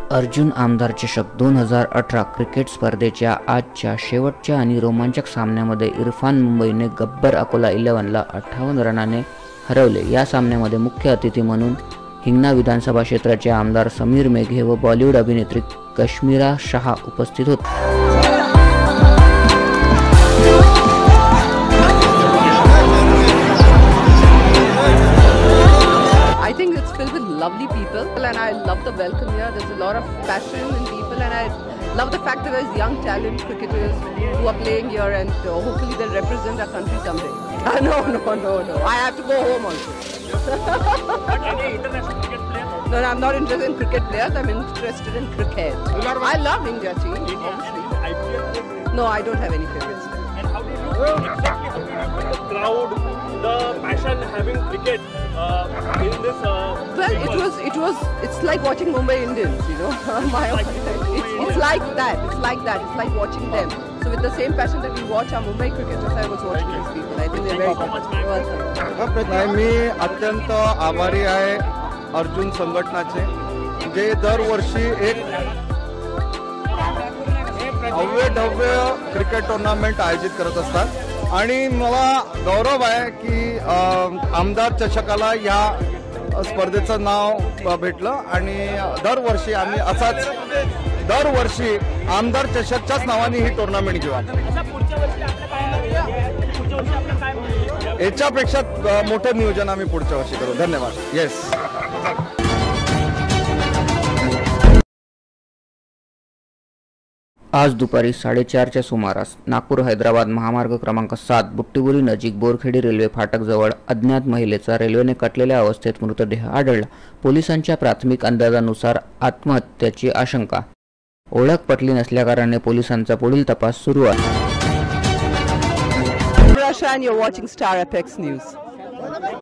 अर्जुन आमदार चषक 2018 क्रिकेट स्पर्धेच्या आजच्या शेवटच्या आणि रोमांचक सामन्यामध्ये इरफान मुंबईने गब्बर अकोला 11ला 58 रनाने हरवले। या सामन्यामध्ये मुख्य अतिथी म्हणून हिंगणा विधानसभा क्षेत्राचे आमदार समीर मेघे व बॉलिवूड अभिनेत्री कश्मीरा शाह उपस्थित होते। I think it's filled with lovely people and I love the welcome here. There's a lot of passion in people and I love the fact that there's young talent cricketers who are playing here and hopefully they'll represent our country someday. No. I have to go home also. But any international cricket player? No, I'm not interested in cricket players. I'm interested in cricket. I love India team. Obviously. No, I don't have any favorites. And how did you exactly the crowd, the passion having cricket in this? Well, it's like watching Mumbai Indians, you know. It's like that. It's like watching them. So with the same passion that we watch our Mumbai cricketers, I was watching these people. I think they're very good. मी अत्यंत आभारी आहे अर्जुन संघटनाचे, जे दरवर्षी एक भव्य cricket tournament आयोजित करत असतात आणि मला गौरव आहे की आमदार चषकाला या स्पर्धेचं नाव भेटलं आणि दरवर्षी आम्ही असाच दरवर्षी आमदार चषकच्याच नावाने ही टूर्नामेंट घेऊ। याच्यापेक्षा मोठं नियोजन आम्ही पुढच्या वर्षी करू। धन्यवाद। येस। आज दुपारी 4:30च्या सुमारास नागपूर हैदराबाद महामार्ग क्रमांक 7 बुट्टीबोरी नजीक बोरखेडी रेल्वे फाटक जवळ अज्ञात महिलेचा रेल्वेने कटलेल्या अवस्थेत मृतदेह आढळला। पोलिसांच्या प्राथमिक अंदाजानुसार आत्महत्येची आशंका। ओळख पटली नसल्याकारणाने पोलिसांचा पुढील तपास सुरू आहे। You're watching Star FX News.